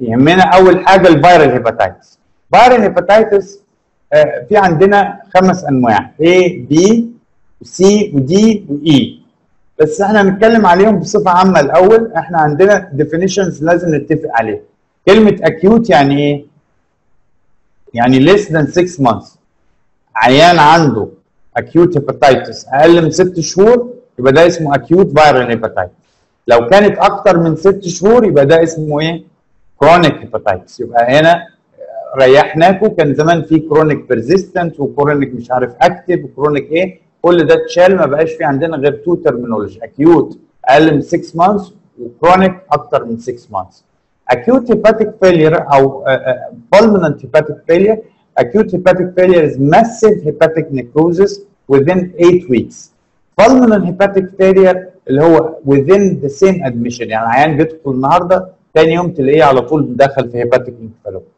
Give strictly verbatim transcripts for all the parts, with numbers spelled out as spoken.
يهمنا اول حاجه الفيرال هيباتيتس. فيرال هيباتيتس آه في عندنا خمس انواع A B C و D و E، بس احنا هنتكلم عليهم بصفه عامه الاول. احنا عندنا definitions لازم نتفق عليها. كلمه acute يعني ايه؟ يعني less than six months. عيان عنده acute hepatitis اقل من ست شهور يبقى ده اسمه acute viral hepatitis. لو كانت اكتر من ست شهور يبقى ده اسمه ايه؟ chronic hepatitis. يبقى هنا ريحناكم. كان زمان في كرونيك بيرزيستنت وكرونيك مش عارف اكتف وكرونيك ايه، كل ده اتشال، ما بقاش في عندنا غير تو ترمينولوجي، acute اقل من six months وكرونيك اكتر من six months. acute hepatic failure او uh, pulmonary hepatic failure. acute hepatic failure is massive hepatic necrosis within eight weeks. pulmonary hepatic failure اللي هو within the same admission، يعني عيان بيدخل النهارده ثاني يوم تلاقيه على طول دخل في hepatic encephalopathy.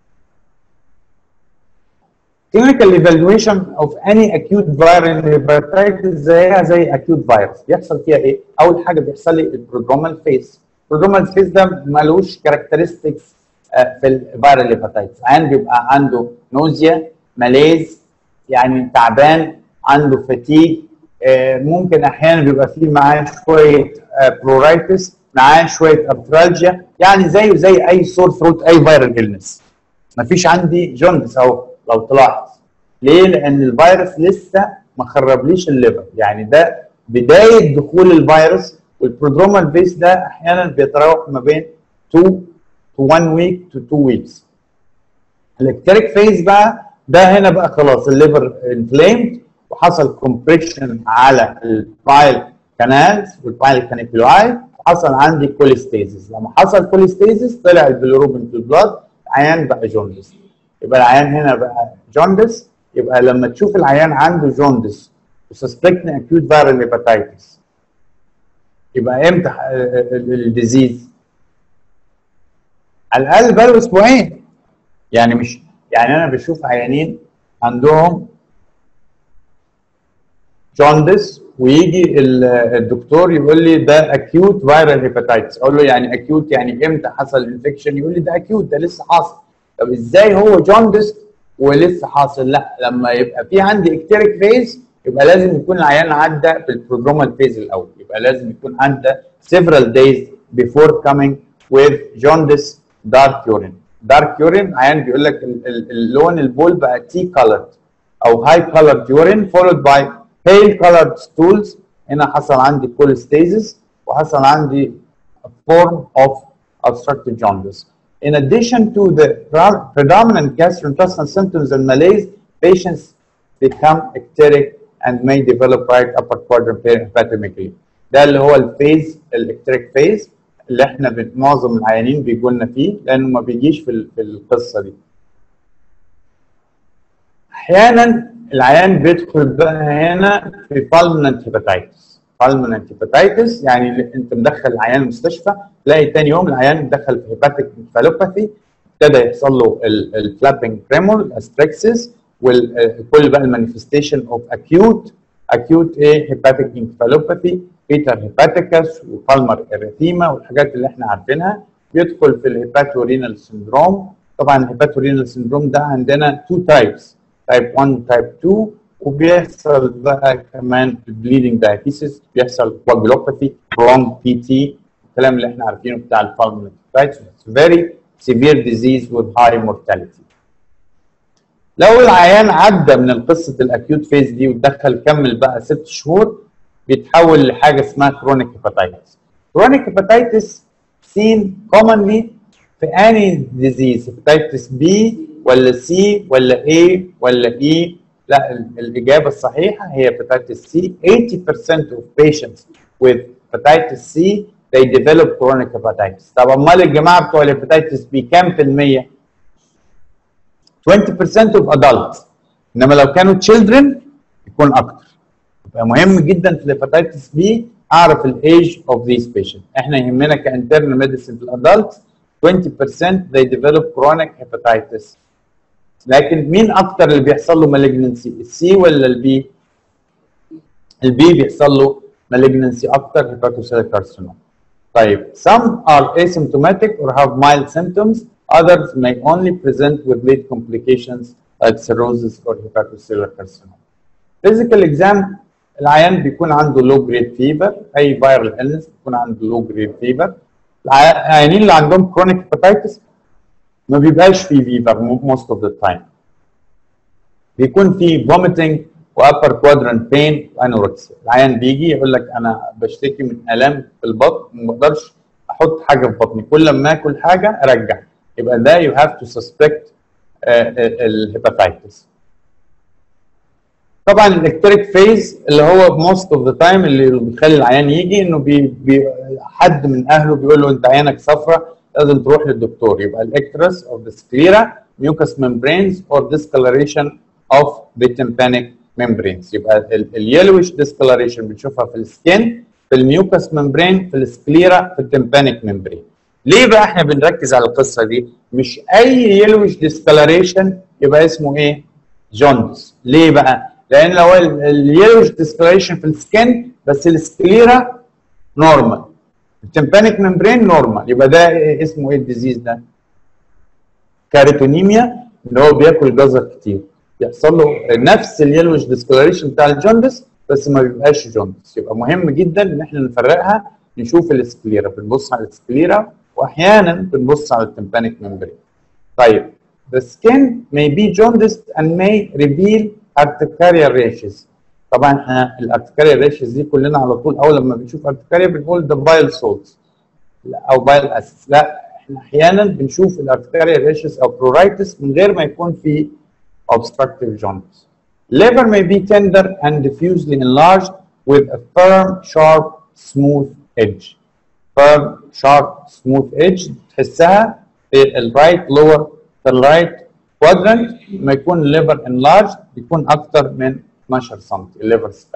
clinical evaluation of any acute viral hepatitis زيها زي acute virus. بيحصل فيها ايه؟ اول حاجه بيحصل لي البرودرومال فيز. البرودرومال فيز ده مالوش كاركترستكس في الفيرال هيباتيتس. عيان بيبقى عنده نوزيا، ماليز، يعني تعبان، عنده فتيج، ممكن احيانا بيبقى فيه معاه شويه برورايتس، معاه شويه ابترالجيا، يعني زيه زي اي سور ثروت اي فيرال إلنس. مفيش عندي جوندس اهو لو تلاحظ. ليه؟ لان الفيروس لسه ما خربليش الليفر، يعني ده بدايه دخول الفيروس. والبرودرومال بيس ده احيانا بيتراوح ما بين two to one week to two weeks. الاكتريك فيز بقى ده هنا بقى خلاص الليفر انفليمد وحصل كومبريشن على البايل كانالز والبايل كانيكولاي، وحصل عندي كوليستيزيس. لما حصل كوليستيزيس طلع البيليروبين في البلاد، عيان بقى جوندس. يبقى العيان هنا بقى جوندس. يبقى لما تشوف العيان عنده جوندس وسسبكتني اكيوت فيرال هيباتيتس يبقى امتى الديزيز؟ على الاقل بقاله اسبوعين. يعني مش يعني انا بشوف عيانين عندهم جوندس ويجي الدكتور يقول لي ده اكيوت فيرال هيباتيتس، اقول له يعني اكيوت يعني امتى حصل الانفكشن؟ يقول لي ده اكيوت، ده لسه حاصل. طب ازاي هو جوندس ولسه حاصل؟ لا، لما يبقى في عندي اكتيريك فيز يبقى لازم يكون العيان عدى بالبرودرومال فيز الاول، يبقى لازم يكون عدى several days before coming with jaundice dark urine. dark urine عيان بيقول لك اللون البول بقى تي colored او high colored urine followed by pale colored stools. هنا حصل عندي cholestasis وحصل عندي form of obstructive jaundice. In addition to the predominant gastrointestinal symptoms and malaise, patients become ecteric and may develop right upper quadrant hepatomegaly. ده اللي هو الفيز الإكتريك فيز اللي احنا معظم العيانين بيجوا لنا فيه، لأنه ما بيجيش في في القصة دي. أحيانا العيان بيدخل بقى هنا في pulmonary hepatitis. pulmonary hepatitis يعني أنت مدخل العيان المستشفى، تلاقي تاني يوم العيان دخل في hepatic encephalopathy، ابتدى يحصل له الفلابنج تريمور، الاستريكسس، وكل بقى المانيفستيشن اوف اكيوت اكيوت ايه هيباتيك انكفالوباثي، بيتر هيباتيكس وبالمر اريثيما والحاجات اللي احنا عارفينها. يدخل في الهيباتورينال سندروم. طبعا الهيباتورينال سندروم ده عندنا تو تايبس، تايب واحد تايب اتنين، وبيحصل بقى كمان البليدنج دايابيسيس، بيحصل كواجولوباثي، برونج بي تي، الكلام اللي احنا عارفينه بتاع البالمر هيباتيتس. فيري severe disease with high mortality. لو العيان عدى من القصه الاكيوت فيز دي ودخل كمل بقى ست شهور بيتحول لحاجه اسمها كرونيك هيباتيتس. كرونيك هيباتيتس seen commonly في any disease، هيباتيتس بي ولا سي ولا اي ولا اي؟ لا، الاجابه الصحيحه هي هيباتيتس سي. eighty percent of patients with hepatitis C they develop chronic hepatitis. طب امال الجماعه بتوع الهيباتيتس بي كام في الميه؟ twenty percent of adults. انما لو كانوا children يكون اكتر. يبقى مهم جدا في الهيباتيتس بي اعرف الايج اوف ذيس بيشنت. احنا يهمنا كانترنال ميديسن في الادلتس twenty percent they develop chronic hepatitis. لكن مين اكتر اللي بيحصل له malignancy؟ السي ولا البي؟ البي بيحصل له malignancy اكتر، hepatocellular carcinoma. طيب some are asymptomatic or have mild symptoms Others may only present with late complications like cirrhosis or hepatocellular carcinoma. Physical exam العيان بيكون عنده low grade fever، اي viral illness بيكون عنده low grade fever. العيانين اللي عندهم chronic hepatitis ما بيبقاش فيه fever most of the time. بيكون فيه vomiting و upper quadrant pain وانوركسيا. العيان بيجي يقول لك انا بشتكي من الام في البطن ما بقدرش احط حاجه في بطني، كل ما اكل حاجه ارجع، يبقى ده you have to suspect الهيباتيتس. طبعا الاكتريك فيز اللي هو موست اوف ذا تايم اللي بيخلي العيان يجي انه بي بي حد من اهله بيقول له انت عينك صفراء لازم تروح للدكتور، يبقى الاكترس اوف ذا سكليرا mucous membranes or discoloration of the tympanic membranes. يبقى اليلويش discoloration بنشوفها في السكين، في الميوكس ممبرين، في السكليرا، في التمبانيك ممبرين. ليه بقى احنا بنركز على القصه دي؟ مش اي يلويش discoloration يبقى اسمه ايه؟ جوندس. ليه بقى؟ لان لو اليلويش discoloration في السكين بس السكليرا نورمال، التمبانيك ممبرين نورمال، يبقى ده اسمه ايه الديزيز ده؟ كاريتونيميا، اللي هو بياكل جزر كتير. يحصل له نفس اليلويش ديسكولاريشن بتاع الجوندس بس ما بيبقاش جوندس. يبقى مهم جدا ان احنا نفرقها، نشوف السكليرا، بنبص على السكليرا واحيانا بنبص على التمبانيك ممبرين. طيب the skin may be jaundiced and may reveal urticaria rashes. طبعا احنا الارتكاريا ريشز دي كلنا على طول اول لما بنشوف ارتكاريا بنقول ده بايل سولتس او بايل اسيس. لا، احنا احيانا بنشوف الارتكاريا ريشز او برورايتس من غير ما يكون في obstructive jaundice. Liver may be tender and diffusely enlarged with a firm, sharp, smooth edge. Firm, sharp, smooth edge تحسها في الرايت lower في الرايت quadrant. لما يكون liver enlarged بيكون أكثر من اثناشر سم الليفر سبان.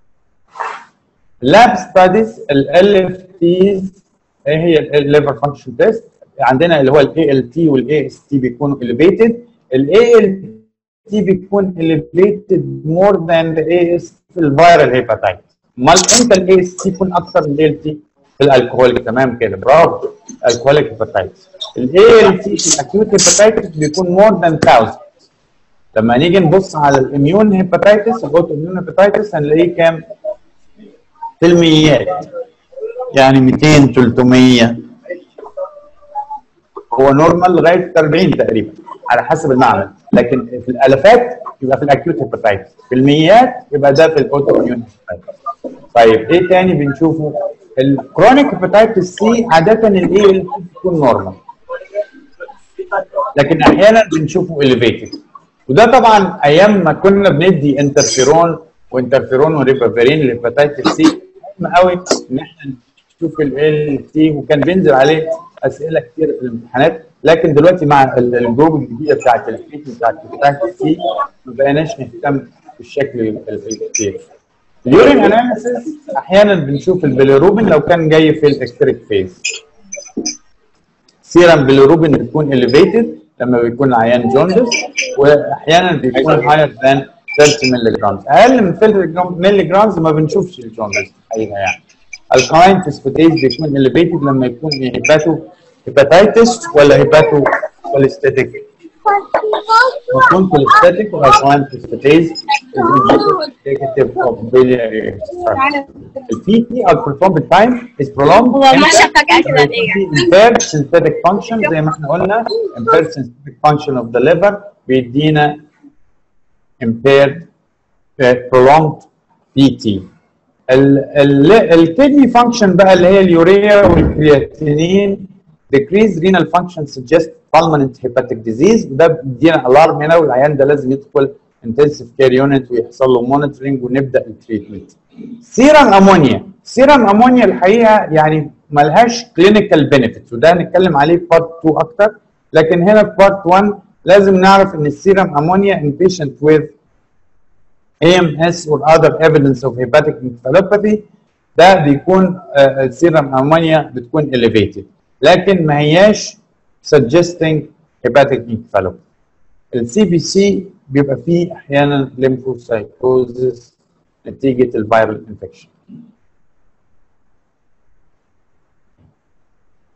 Lab studies ال إل إف تيز ايه هي الليفر فانكشن تيست؟ عندنا اللي هو ال إيه إل تي وال إيه إس تي بيكونوا elevated. ال إيه إل تي بيكون elevated more than the إيه إس في الفيرال هيباتايتس. امال امتى ال إيه إس تي يكون اكثر من ال إيه إل تي؟ في الالكوهوليك. تمام كده، برافو. الكوهوليك هيباتايتس. ال إيه إل تي في الاكيوت هيباتايتس بيكون more than one thousand. لما نيجي نبص على الاميون هيباتايتس، الاوتو اميون هيباتايتس هنلاقيه كام؟ في الميات، يعني مئتين ثلاثمية، هو نورمال لغايه أربعين تقريبا على حسب المعمل، لكن في الالافات يبقى في الاكيوت هيباتايتس، في الميات يبقى ده في الاوتو اميون هيباتايتس. طيب ايه تاني بنشوفه؟ الكرونيك هيباتايتس سي عاده الاي ال تي بتكون نورمال، لكن احيانا بنشوفه اليفيتد، وده طبعا ايام ما كنا بندي انترفيرون وانترفيرون وريبافيرين للهيباتايتس سي مهم قوي ان احنا نشوف ال ال تي، وكان بينزل عليه اسئله كتير في الامتحانات. لكن دلوقتي مع الجروب الجديده بتاعت التريتمنت بتاعت الهيباتايتس سي ما بقيناش نهتم بالشكل الكتير. اليورين اناليسيس احيانا بنشوف البيليروبين لو كان جاي في الاكستريك فيز. سيرم بيليروبين بيكون اليفيتد لما بيكون عيان جوندس، واحيانا بيكون هاير ذان ثلاثين مللي جرام. اقل من ثلاثين مللي جرام ما بنشوفش الجوندس الحقيقه يعني. الكاين فوسفاتيز بيكون اليفيتد لما يكون هيباتو هيباتايتس ولا هيباتو كوليستاتيك. بيكون كوليستاتيك والكاين فوسفاتيز indicative of biliary obstruction. البي تي او performed time is prolonged. هو ما شافك كده ليه؟ impaired synthetic function زي ما احنا قلنا، impaired synthetic function of the liver بيدينا impaired prolonged بي تي. الكدني فانكشن بقى اللي هي اليوريا والكرياتينين decreased renal function suggest permanent hepatic disease، وده بيدينا الارم هنا، والعيان ده لازم يدخل intensive care unit ويحصل له monitoring ونبدا التريتمنت. سيرم امونيا، سيرم امونيا الحقيقه يعني ملهاش كلينيكال بنفيتس، وده هنتكلم عليه في بارت اتنين اكتر، لكن هنا في بارت واحد لازم نعرف ان السيرم امونيا in patient with إيه إم إس or other evidence of hepatic encephalopathy ده بيكون السيرم امونيا بتكون elevated، لكن ما هياش suggesting hepatic encephalopathy. السي بي سي بيبقى فيه احيانا lymphocytosis نتيجه الفيرال انفكشن.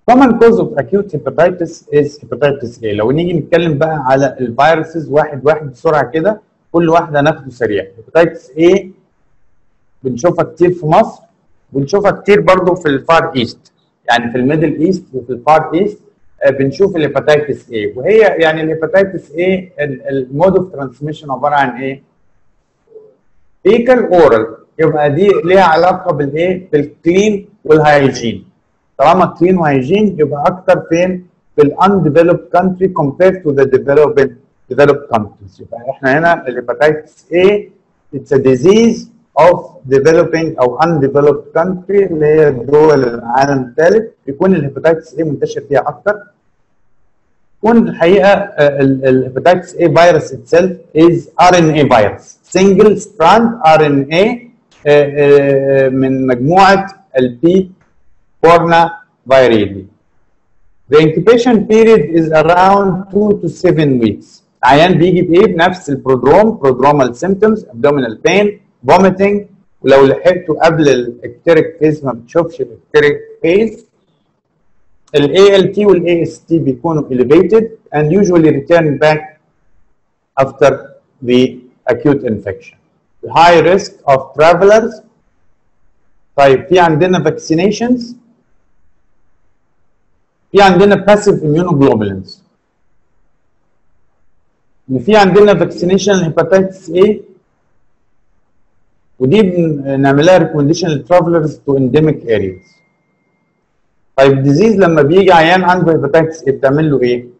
common cause of acute hepatitis is hepatitis A. لو نيجي نتكلم بقى على الفيروسز واحد واحد بسرعه كده، كل واحده ناخده سريع. hepatitis A بنشوفها كتير في مصر، بنشوفها كتير برضو في الفار ايست، يعني في الميدل ايست وفي الفار ايست بنشوف الهيباتيتس A. وهي يعني الهيباتيتس A المود اوف ترانسميشن عباره عن ايه؟ فيكال اورال، يبقى دي ليها علاقه بالايه؟ بالكلين والهايجين. طالما كلين وهايجين يبقى اكتر فين؟ في الانديفلوبد كونتري كومبيرد تو ذا ديفلوبد ديفلوبد كونتريز. يبقى احنا هنا الهيباتيتس A اتس ا ديزيز of developing او undeveloped country اللي هي دول العالم الثالث، بيكون الهيباتيتس A منتشر فيها اكتر. يكون الحقيقه الهيباتيتس A فيروس itself is آر إن إيه virus single strand آر إن إيه من مجموعه البي كورنا فيريدي. The incubation period is around two to seven weeks. عيان بيجي بايه؟ بنفس البرودروم prodromal symptoms abdominal pain vomiting، ولو لحقته قبل الاكتريك فيز ما بتشوفش الاكتريك فيز. ال إيه إل تي وال إيه إس تي بيكونوا elevated and usually return back after the acute infection. The high risk of travelers. طيب في عندنا vaccinations، في عندنا passive immunoglobulins، في عندنا vaccination hepatitis A ودي بنعملها ريكومنديشن للترافلرز تو انديميك ارياز. طيب الديزيز لما بيجي عيان عنده هيباتيتس ايه بتعمل له ايه؟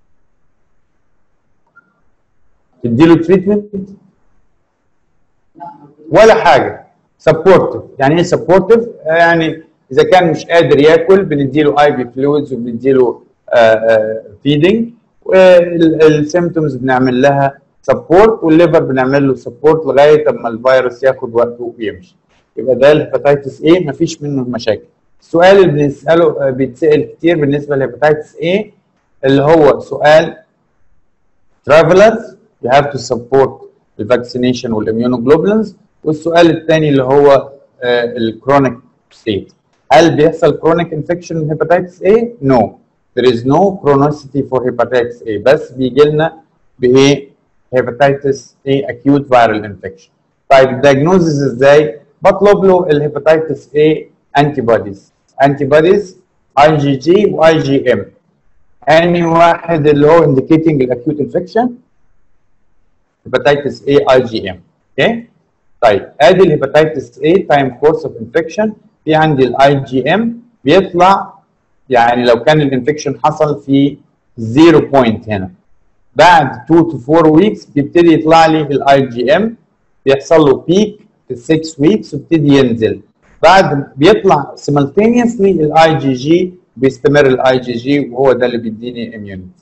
تديله تريتمنت؟ ولا حاجه. سبورتيف. يعني ايه سبورتيف؟ يعني اذا كان مش قادر ياكل بنديله اي بي فلويدز وبنديله فيدنج، والسيمتومز بنعمل لها سبورت، والليفر بنعمل له سبورت لغايه اما الفيروس ياخد وقته ويمشي. يبقى ده الهيباتيتس A مفيش منه مشاكل. السؤال اللي بنساله بيتسال كتير بالنسبه للهيباتيتس A اللي هو سؤال travelers you have to support الفاكسينيشن والاميونوجلوبولينز، والسؤال الثاني اللي هو الكرونيك ستيت. هل بيحصل كرونيك انفكشن هيباتيتس A؟ No. There is no chronicity for hepatitis A، بس بيجي لنا بايه؟ hepatitis A acute viral infection. طيب الدايجنوزز ازاي؟ بطلب له الهيباتيتس A antibodies. antibodies آي جي جي و آي جي إم. أنهي واحد اللي هو indicating الأكيوت انفكشن؟ هيباتيتس A آي جي إم. اوكي؟ طيب ادي الهيباتيتس A تايم كورس اوف انفكشن، في عندي الاي جي ام بيطلع يعني لو كان الانفكشن حصل في زيرو بوينت هنا، بعد اتنين to أربعة ويكس بيبتدي يطلع لي الاي جي ام، بيحصل له بيك في ستة ويكس وبيبتدي ينزل، بعد بيطلع simultaneously الاي جي جي، بيستمر الاي جي جي وهو ده اللي بيديني اميونيتي.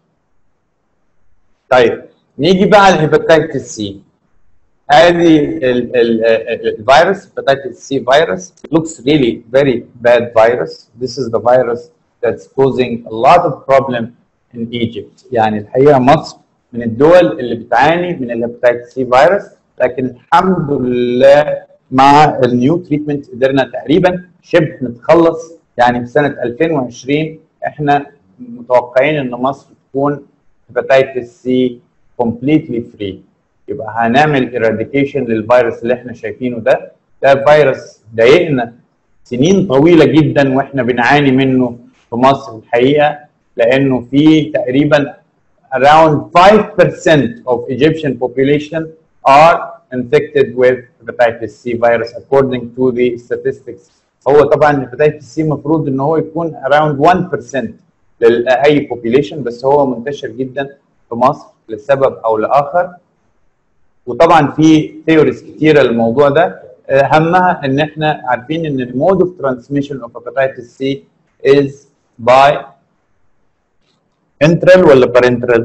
طيب نيجي بقى على الهيباتيتس سي. ادي الفيروس hepatitis C virus looks really very bad virus. This is the virus that's causing a lot of problem in Egypt. يعني الحقيقه مصر من الدول اللي بتعاني من الهيباتيتس سي فيروس، لكن الحمد لله مع النيو تريتمنت قدرنا تقريبا شبه نتخلص. يعني في سنه ألفين وعشرين احنا متوقعين ان مصر تكون هيباتيتس سي completely free. يبقى هنعمل eradication للفيروس اللي احنا شايفينه ده. ده فيروس ضايقنا سنين طويله جدا واحنا بنعاني منه في مصر الحقيقه، لانه في تقريبا around five percent of Egyptian population are infected with hepatitis C virus according to the statistics. هو طبعا hepatitis C المفروض ان هو يكون around one percent لاي population، بس هو منتشر جدا في مصر لسبب او لاخر. وطبعا في ثيوريز كتيره للموضوع ده، اهمها ان احنا عارفين ان المود اوف ترانسميشن اوف hepatitis C is by enteral ولا parenteral؟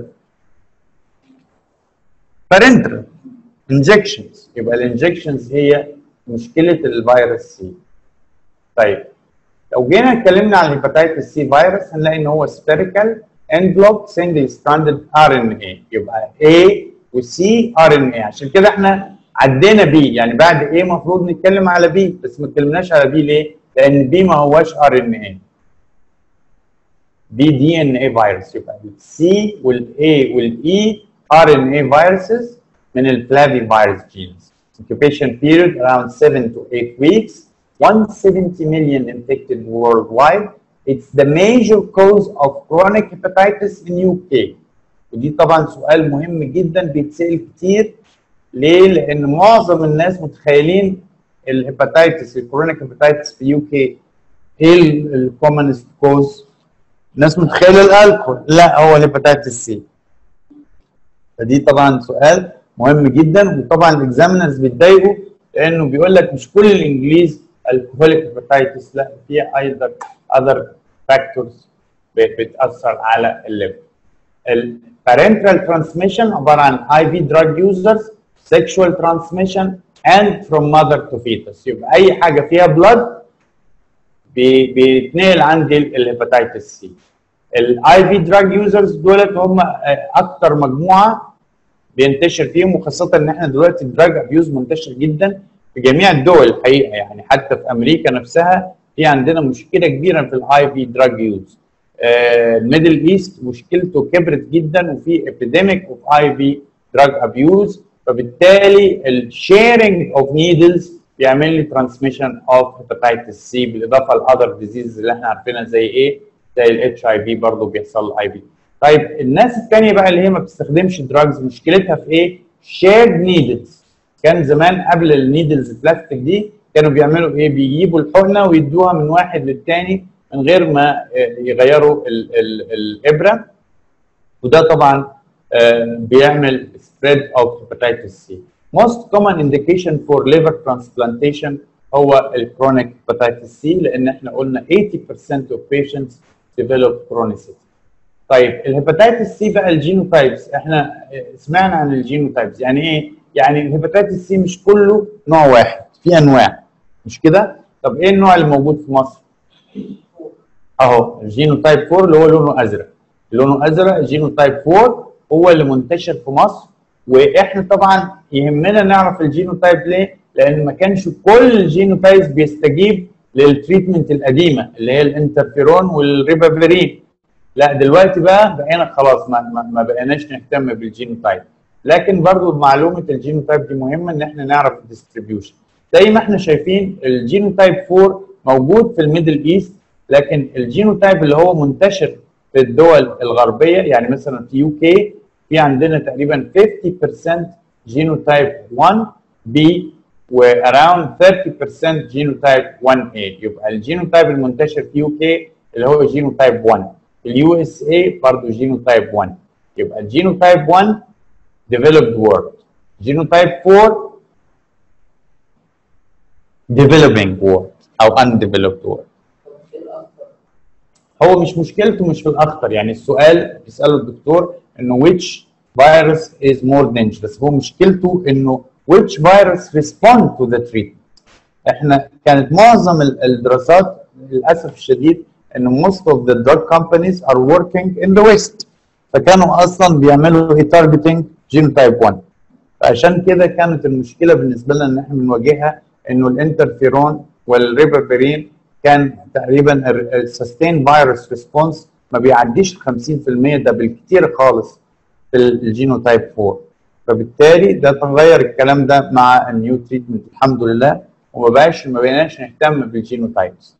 parenteral injections. يبقى الانجكشنز هي مشكله الفيروس سي. طيب لو جينا اتكلمنا عن الهيباتيتس سي فيروس هنلاقي ان هو spherical enveloped single stranded آر إن إيه. يبقى A و C آر إن إيه، عشان كده احنا عدينا B. يعني بعد A المفروض نتكلم على B، بس ما اتكلمناش على B ليه؟ لان B ما هواش آر إن إيه. بي دي ان اي فيروس. يبقى السي والاي والاي ار ان اي فيروسز من الفلافي فيروس جينز. incubation period around seven to eight weeks. one hundred seventy million infected worldwide. It's the major cause of chronic hepatitis in U K. ودي طبعا سؤال مهم جدا بيتسأل كتير. ليه؟ لأن معظم الناس متخيلين الهيباتيتس الكرونيك هيباتيتس في يو كي ايه الكومنست كوز؟ الناس متخيله الالكول، لا هو الهيباتيتس سي. فدي طبعا سؤال مهم جدا، وطبعا الاكزامنرز بيتضايقوا لانه بيقول لك مش كل الانجليز الكوليك هيباتيتس، لا في ايضا اذر فاكتورز بتاثر على الليفر. البارنتال ترانسميشن عباره عن اي في دراج يوزرز، سيكشوال ترانسميشن and from mother to fetus. يبقى اي حاجه فيها بلاد بيتنقل عندي الهيباتيتس سي. الاي في دراج يوزرز دولت هم اكتر مجموعه بينتشر فيهم، وخاصه ان احنا دلوقتي الدراج ابيوز منتشر جدا في جميع الدول الحقيقه، يعني حتى في امريكا نفسها في عندنا مشكله كبيره في الاي في دراج يوز. الميدل ايست مشكلته كبرت جدا وفي ابيديميك اوف اي في دراج ابيوز، فبالتالي الشيرنج اوف نيدلز بيعمل لي ترانسميشن اوف هيباتيتس سي، بالاضافه لاذر ديزيز اللي احنا عارفينها زي ايه؟ زي الاتش اي في برضه بيحصل اي في. طيب الناس الثانيه بقى اللي هي ما بتستخدمش دراجز مشكلتها في ايه؟ شيرد نيدلز. كان زمان قبل النيدلز البلاستيك دي كانوا بيعملوا ايه؟ بيجيبوا الحقنه ويدوها من واحد للثاني من غير ما يغيروا ال ال الابره، وده طبعا بيعمل spread of hepatitis C. Most common indication for liver transplantation هو الكرونيك hepatitis C، لان احنا قلنا eighty percent of patients develop chronicity. طيب الهيباتيتس سي بقى الجينوتايبس، احنا سمعنا عن الجينوتايبس، يعني ايه؟ يعني الهيباتيتس سي مش كله نوع واحد، في انواع مش كده؟ طب ايه النوع اللي موجود في مصر؟ اهو الجينوتايب فور اللي هو لونه ازرق. لونه ازرق جينوتايب فور هو اللي منتشر في مصر، واحنا طبعا يهمنا نعرف الجينوتايب ليه؟ لان ما كانش كل الجينوتايبس بيستجيب للتريتمنت القديمه اللي هي الانترفيرون والريبافيرين. لا دلوقتي بقى بقينا خلاص ما, ما, ما بقيناش نهتم بالجينوتايب، لكن برضو معلومه الجينوتايب دي مهمه ان احنا نعرف الديستريبيوشن. زي ما احنا شايفين الجينوتايب فور موجود في الميدل ايست، لكن الجينوتايب اللي هو منتشر في الدول الغربيه يعني مثلا في يو كي في عندنا تقريبا fifty percent جينوتايب one بي واراوند thirty percent جينوتايب one اي. يبقى الجينوتايب المنتشر في يو كي اللي هو جينوتايب one. اليو اس اي برضه جينوتايب one. يبقى الجينوتايب one developed world. جينوتايب four developing world او undeveloped world. هو مش مشكلته مش في الاخطر، يعني السؤال بيساله الدكتور انه which virus is more dangerous، هو مشكلته انه which virus respond to the treatment. احنا كانت معظم الدراسات للاسف الشديد انه most of the drug companies are working in the west، فكانوا اصلا بيعملوا ايه targeting genotype one. فعشان كده كانت المشكله بالنسبه لنا ان احنا بنواجهها انه الانترفيرون والريبافيرين كان تقريبا السستين فيروس ريسبونس ما بيعديش خمسين في المية، ده بالكثير خالص في الجينوتايب فور. فبالتالي ده تغير الكلام ده مع النيو تريتمنت الحمد لله، وما بقاش ما بقيناش نهتم بالجينوتايبس.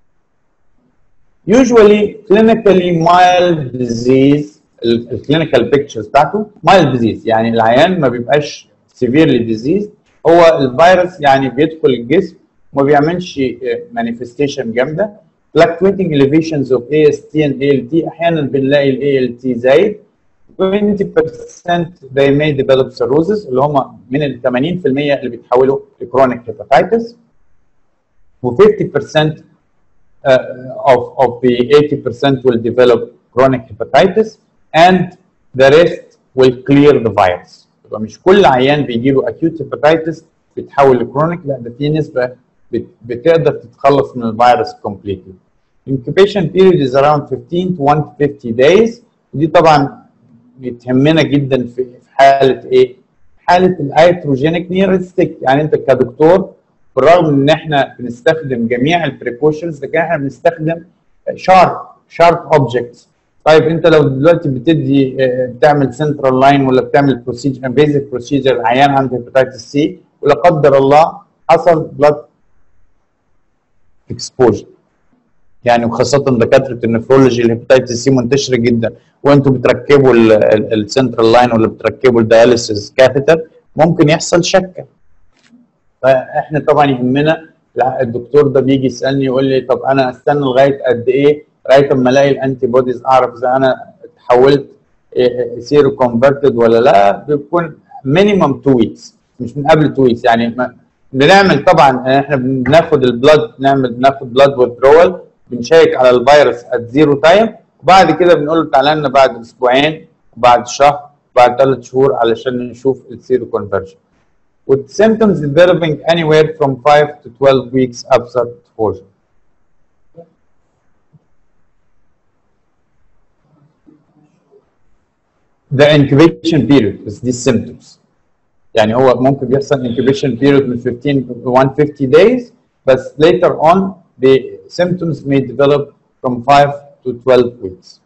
Usually clinically mild disease، الكلينيكال بيكتشرز بتاعته mild disease، يعني العيان ما بيبقاش severely diseased، هو الفيروس يعني بيدخل الجسم وما بيعملش مانيفستيشن جامده. fluctuating elevations of A S T and A L T، احيانا بنلاقي ال A L T زايد. twenty percent they may develop cirrhosis اللي هم من ال ثمانين في المية اللي بيتحولوا لكرونيك هيباتيتس، و fifty percent uh, of of the eighty percent will develop chronic hepatitis and the rest will clear the virus. يبقى مش كل عيان بيجي له acute hepatitis بيتحول لكرونيك، لا ده في نسبه بتقدر تتخلص من الفيروس completely. incubation period is around fifteen to one hundred fifty days، ودي طبعا بتهمنا جدا في حاله ايه؟ حاله الايتروجينيك نيرستيك، يعني انت كدكتور بالرغم ان احنا بنستخدم جميع البريكوشنز لكن احنا بنستخدم شارب شارب اوبجكتس. طيب انت لو دلوقتي بتدي بتعمل سنترال لاين ولا بتعمل بروسيجر بيزك بروسيجر عيان عنده هيباتيتس سي ولا قدر الله حصل بلاد اكسبوجر، يعني وخاصه دكاتره النفرولوجي الهيباتيتس سي منتشره جدا، وانتم بتركبوا السنترال لاين ولا بتركبوا الدياليسيس كاثيتر ممكن يحصل شكه. فاحنا طبعا يهمنا الدكتور ده بيجي يسالني يقول لي طب انا استنى لغايه قد ايه لغايه اما الاقي الانتي بوديز اعرف اذا انا اتحولت سيرو كونفرتد ولا لا. بيكون مينيمم اتنين ويكس مش من قبل اتنين ويكس. يعني بنعمل طبعا احنا بناخد البلاد نعمل بناخد بلاد ويدرول بنشيك على الفيروس ات زيرو تايم، وبعد كده بنقول له تعالى لنا بعد اسبوعين وبعد شهر وبعد ثلاث شهور علشان نشوف السيرو كونفرجن. with symptoms developing anywhere from five to twelve weeks after exposure. The incubation period is these symptoms. يعني هو ممكن بيحصل incubation period من fifteen to one hundred fifty days but later on the symptoms may develop from five to twelve weeks.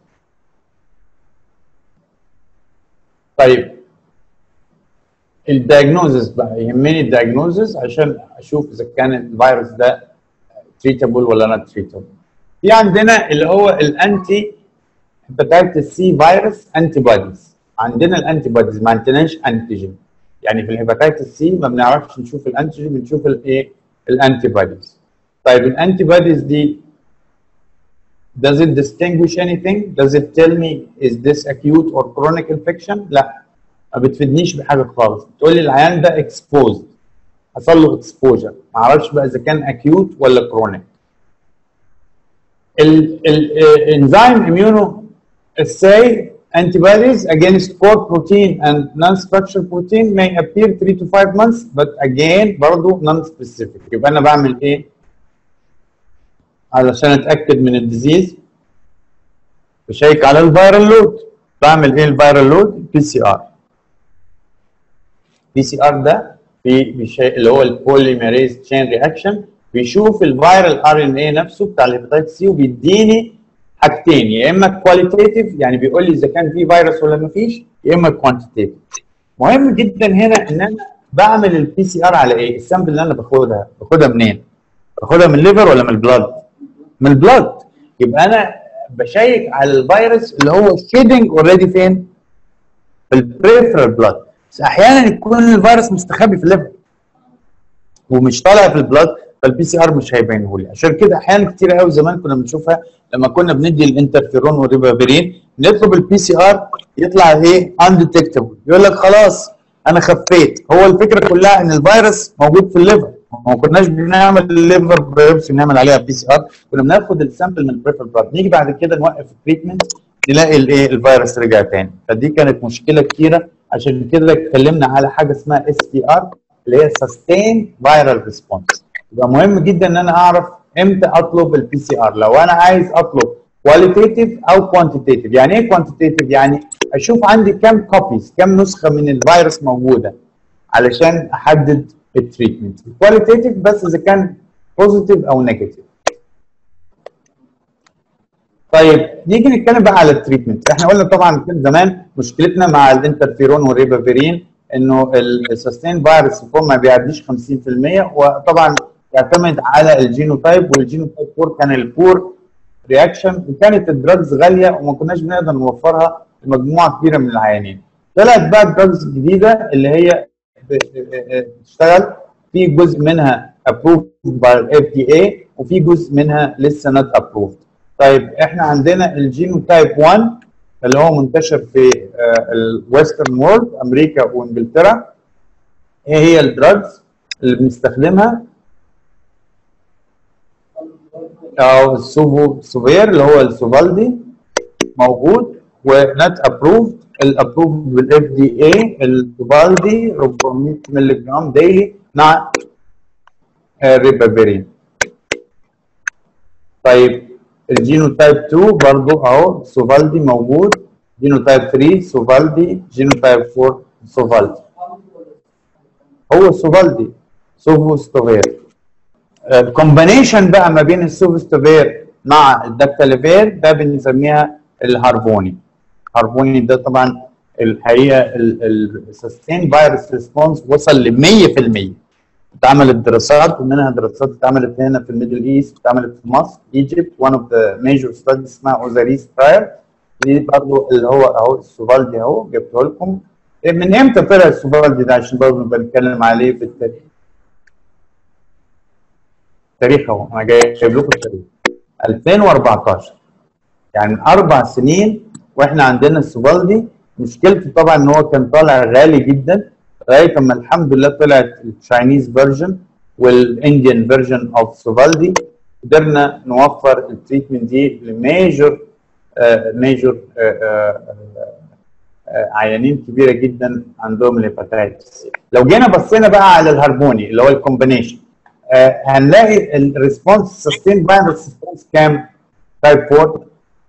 طيب الدايجنوزس بقى يهمني الدايجنوزس عشان اشوف اذا كان الفيروس ده تريتابل ولا نوت تريتابل. في عندنا اللي هو الانتي هيباتيتس سي فيروس انتي بوديز. عندنا الانتي بوديز ما عندناش انتيجين، يعني في الهيباتيتس سي ما بنعرفش نشوف الانتيجين بنشوف الايه الانتي بوديز. طيب الانتي بوديز دي does it distinguish anything? Does it tell me is this acute or chronic infection? لا ما بتفيدنيش بحاجه خالص. بتقول لي العيان ده اكسبوزد حصل له اكسبوجر، ما اعرفش بقى اذا كان اكيوت ولا كرونيك. الانزيم اميونو assay antibodies against core protein and non-structured protein may appear three to five months but again برضه non-specific. يبقى انا بعمل ايه؟ علشان اتاكد من الديزيز بشيك على الفيرال لود. بعمل ايه الفيرال لود؟ بي سي ار. بي سي ار ده في اللي هو البوليميريز تشين رياكشن بيشوف الفيرال ار ان اي نفسه بتاع الهيباتيتس سي وبيديني حاجتين، يا اما كواليتيتيف يعني بيقول لي اذا كان في فيروس ولا ما فيش، يا اما كوانتيتيف. مهم جدا هنا ان انا بعمل البي سي ار على ايه؟ السامبل اللي انا باخدها باخدها منين؟ باخدها من الليفر ولا من البلاد؟ من البلاد. يبقى انا بشيك على الفيروس اللي هو شيدنج اوريدي فين؟ في البريفرال بلاد. بس احيانا يكون الفيروس مستخبي في الليفر ومش طالع في البلاد فالبي سي ار مش هيبينه لي. عشان كده احيانا كتير قوي زمان كنا بنشوفها لما كنا بندي الانترفيرون والريبافيرين نطلب البي سي ار يطلع ايه؟ انديتكتبل، يقول لك خلاص انا خفيت. هو الفكره كلها ان الفيروس موجود في الليفر، ما كناش بنعمل الليفر بايوبسي بنعمل عليها بي سي ار، كنا بناخد السامبل من البريفرال بلاد، نيجي بعد كده نوقف التريتمنت نلاقي الايه الفيروس رجع تاني. فدي كانت مشكله كتيره. عشان كده اتكلمنا على حاجه اسمها اس بي ار اللي هي سستين فايرال ريسبونس. يبقى مهم جدا ان انا اعرف امتى اطلب البي سي ار. لو انا عايز اطلب كواليتيتيف او كوانتيتيف. يعني ايه كوانتيتيف؟ يعني اشوف عندي كام كوبيز كام نسخه من الفيروس موجوده علشان احدد التريتمنت. الكواليتيتيف بس اذا كان بوزيتيف او نيجاتيف. طيب نيجي نتكلم بقى على التريتمنت. احنا قلنا طبعا كده زمان مشكلتنا مع الانترفيرون والريبافيرين انه السستين فيروس فورم ما بيعديش خمسين في المية، وطبعا يعتمد على الجينوتايب، والجينوتايب فور كان البور رياكشن، وكانت الدراجز غاليه وما كناش بنقدر نوفرها لمجموعه كبيره من العيانين. طلعت بقى دراجز جديده اللي هي بتشتغل، في جزء منها ابروفد باي الاف دي اي وفي جزء منها لسه نوت ابروفد. طيب احنا عندنا الجينوتايب واحد اللي هو منتشر في الويسترن وورلد امريكا وانجلترا. ايه هي الدراجز اللي بنستخدمها؟ او السوفو سوفير اللي هو السوفالدي موجود ونت ابروفد. الابروفد بالاف دي اي السوفالدي أربعمية مللي جرام ديلي مع الريبافيرين. طيب الجينوتايب اتنين برضو اهو سوفالدي موجود، جينوتايب تلاتة سوفالدي، جينوتايب اربعة سوفالدي. هو سوفالدي سوفوستوفير. الكومبانيشن بقى ما بين السوفوستوفير مع الدكتاليفير ده بنسميها الهارفوني. الهارفوني ده طبعا الحقيقه السستين فيروس ريسبونس وصل ل مية في المية. اتعملت دراسات ومنها دراسات اتعملت هنا في الميدل ايست، اتعملت في مصر ايجيبت، one of the major studies اسمها اوزاريس ترايل. دي برضه اللي هو اهو السوفالدي اهو جبته لكم. من امتى طلع السوفالدي ده عشان برضه نبقى نتكلم عليه في التاريخ. التاريخ اهو انا جايب لكم التاريخ ألفين وأربعتاشر، يعني من اربع سنين واحنا عندنا السوفالدي. مشكلته طبعا ان هو كان طالع غالي جدا لغايه اما الحمد لله طلعت التشاينيز فيرجن والانديان فيرجن اوف سوفالدي. قدرنا نوفر التريتمنت دي لميجر ميجر عيانين كبيره جدا عندهم الهيباتايتس. لو جينا بصينا بقى على الهارموني اللي هو الكومبينيشن آه هنلاقي الريسبونس سستين فيروس ريسبونس كام؟ تايب أربعة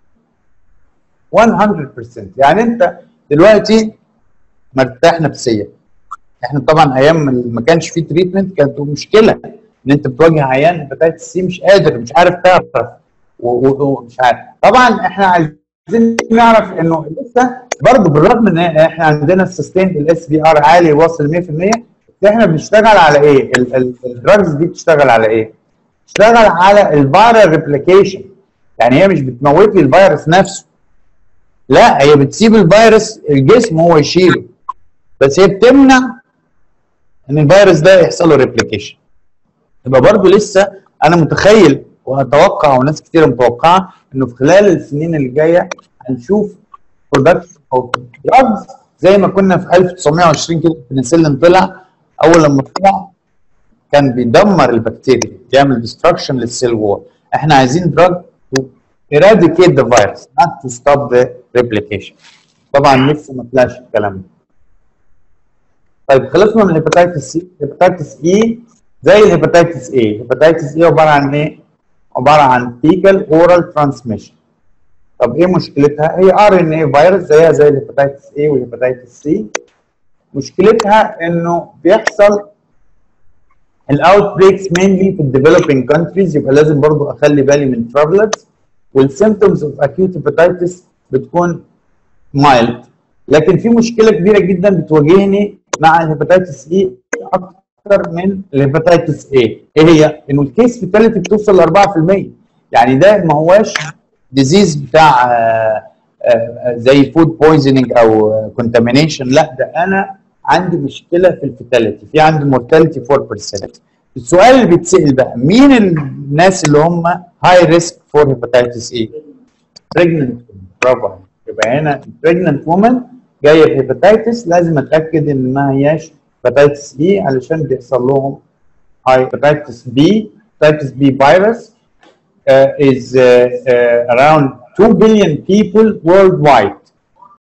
مية في المية. يعني انت دلوقتي مرتاح نفسيا. احنا طبعا ايام ما كانش في تريتمنت كانت مشكله ان انت بتواجه عيان هيباتايتس سي مش قادر مش عارف تعرف ومش عارف. طبعا احنا عايزين نعرف انه لسه برضه بالرغم ان احنا عندنا السستين الاس بي ار عالي واصل مية في المية، احنا بنشتغل على ايه؟ الدراجز دي بتشتغل على ايه؟ بتشتغل على الفيرال ريبليكيشن. يعني هي مش بتموت لي الفيروس نفسه، لا هي بتسيب الفيروس الجسم هو يشيله، بس هي بتمنع ان الفيروس ده يحصل له ريبليكيشن. يبقى برضه لسه انا متخيل واتوقع وناس كتير متوقعه انه في خلال السنين اللي جايه هنشوف برودكشن او دراجز زي ما كنا في ألف وتسعمية وعشرين كده البنسلين طلع. اول لما طلع كان بيدمر البكتيريا، بيعمل ديستركشن للسيل وول. احنا عايزين دراج تو eradicate the virus not to stop the replication. طبعا لسه ما طلعش الكلام ده. طيب خلصنا من الهيباتيتس سي. الهيباتيتس اي زي الهيباتيتس اي. الهيباتيتس اي عباره عن ايه؟ عباره عن فيكال اورال ترانسميشن. طب ايه مشكلتها؟ هي ار ان اي فيروس زيها زي الهيباتيتس اي والهيباتيتس سي. مشكلتها انه بيحصل الاوت بريكس مينلي في الديفلوبينج كونتريز، يبقى لازم برضو اخلي بالي من ترافلرز. والسيمبتومز اوف اكيوت هيباتيتس بتكون مايلد. لكن في مشكله كبيره جدا بتواجهني مع الهيباتيتس اي اكتر من الهيباتيتس اي. ايه هي؟ انه الكيس فيتاليتي بتوصل ل أربعة في المية. يعني ده ما هواش ديزيز بتاع آآ آآ زي فود بويزنينج او كونتامينيشن، لا ده انا عندي مشكله في الفيتاليتي، في عندي مورتاليتي أربعة بالمية. السؤال اللي بيتسال بقى مين الناس اللي هم هاي ريسك فور هيباتيتس اي؟ بريجننت. برافو. يبقى هنا بريجننت وومن جايه بهيباتيتس لازم اتاكد ان ما هياش هيباتيتس اي علشان بيحصل لهم هاي هيباتيتس بي. هيباتيتس بي فيروس Uh, is uh, uh, around two billion people worldwide.